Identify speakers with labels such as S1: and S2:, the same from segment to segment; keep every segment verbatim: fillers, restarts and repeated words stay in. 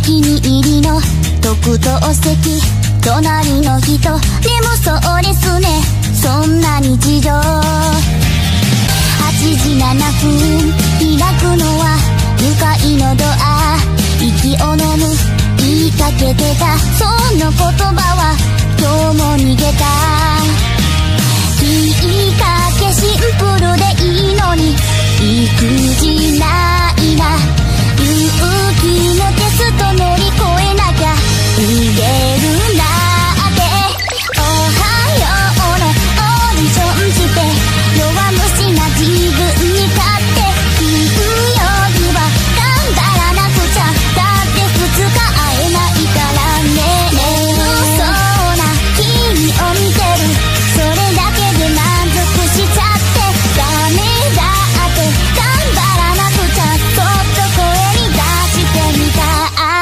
S1: 気に入りの特等席、隣の人眠そうですね、そんな日常。はちじななふん開くのは向かいのドア、息を飲む言いかけてたその言葉は今日も逃げた。きっかけシンプルでいいのに育児ないな、勇気のテスト乗り越えなきゃ逃げるなって。おはようのオーディションして弱虫な自分に勝って金曜日は頑張らなくちゃ、だってふつか会えないからね。眠そうな君を見てる、それだけで満足しちゃってダメだって頑張らなくちゃ、そっと声に出してみた。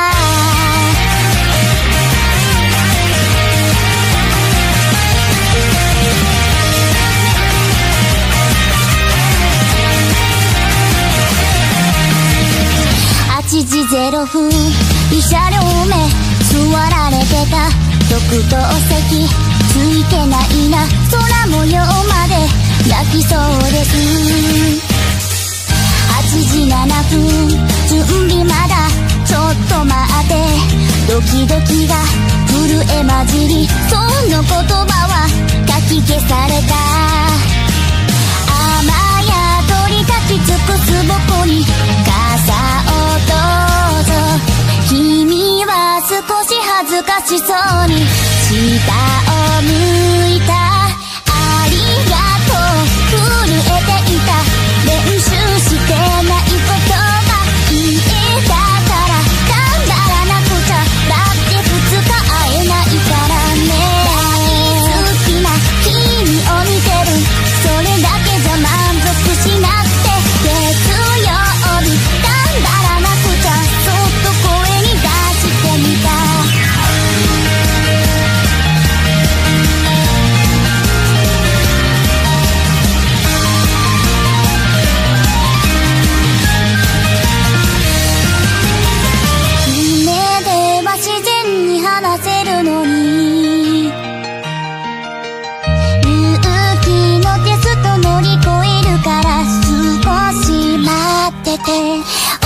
S1: はちじぜろふんに車両目座られてた特等席、ついてないな空模様まで泣きそうです。はちじななふん準備まだちょっと待って、ドキドキが震え混じりその言葉はかき消された。雨宿り立ち尽くす僕に傘をどうぞ、君は少し恥ずかしそうに下を向いた。ありがとう震えていた、練習してない言葉言えたから頑張らなくちゃ、だってふつか会えないからね。大好きな君を見てる、それだけじゃ満足しなくて月曜日頑張らなくちゃ、そっと声に出してみた。夢では自然に話せるのに、勇気のテスト乗り越えるから少し待ってて。